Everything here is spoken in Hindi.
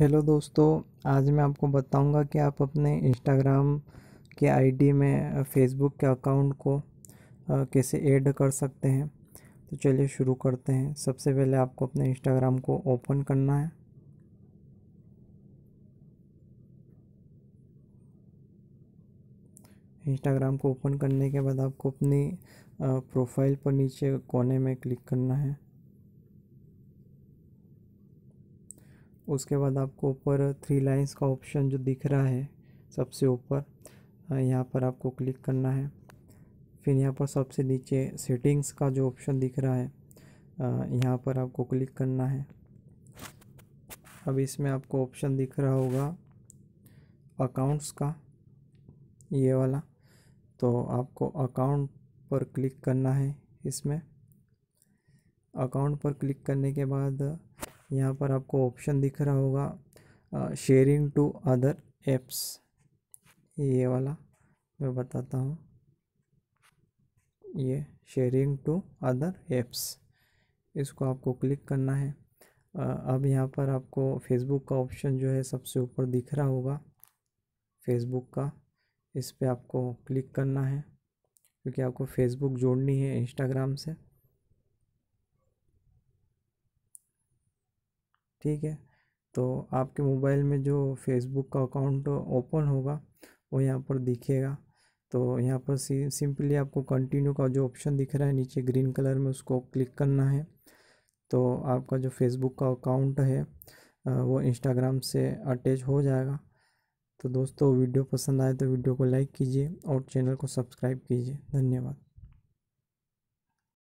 हेलो दोस्तों, आज मैं आपको बताऊंगा कि आप अपने इंस्टाग्राम के आईडी में फेसबुक के अकाउंट को कैसे ऐड कर सकते हैं। तो चलिए शुरू करते हैं। सबसे पहले आपको अपने इंस्टाग्राम को ओपन करना है। इंस्टाग्राम को ओपन करने के बाद आपको अपनी प्रोफाइल पर नीचे कोने में क्लिक करना है। उसके बाद आपको ऊपर 3 लाइंस का ऑप्शन जो दिख रहा है सबसे ऊपर, यहाँ पर आपको क्लिक करना है। फिर यहाँ पर सबसे नीचे सेटिंग्स का जो ऑप्शन दिख रहा है, यहाँ पर आपको क्लिक करना है। अब इसमें आपको ऑप्शन दिख रहा होगा अकाउंट्स का, ये वाला। तो आपको अकाउंट पर क्लिक करना है। इसमें अकाउंट पर क्लिक करने के बाद यहाँ पर आपको ऑप्शन दिख रहा होगा शेयरिंग टू अदर एप्स, ये वाला मैं बताता हूँ। ये शेयरिंग टू अदर एप्स, इसको आपको क्लिक करना है। अब यहाँ पर आपको फेसबुक का ऑप्शन जो है सबसे ऊपर दिख रहा होगा, फेसबुक का। इस पे आपको क्लिक करना है क्योंकि आपको फेसबुक जोड़नी है इंस्टाग्राम से। ठीक है, तो आपके मोबाइल में जो फेसबुक का अकाउंट ओपन होगा वो यहाँ पर दिखेगा। तो यहाँ पर सिंपली आपको कंटिन्यू का जो ऑप्शन दिख रहा है नीचे ग्रीन कलर में, उसको क्लिक करना है। तो आपका जो फेसबुक का अकाउंट है वो इंस्टाग्राम से अटैच हो जाएगा। तो दोस्तों, वीडियो पसंद आए तो वीडियो को लाइक कीजिए और चैनल को सब्सक्राइब कीजिए। धन्यवाद।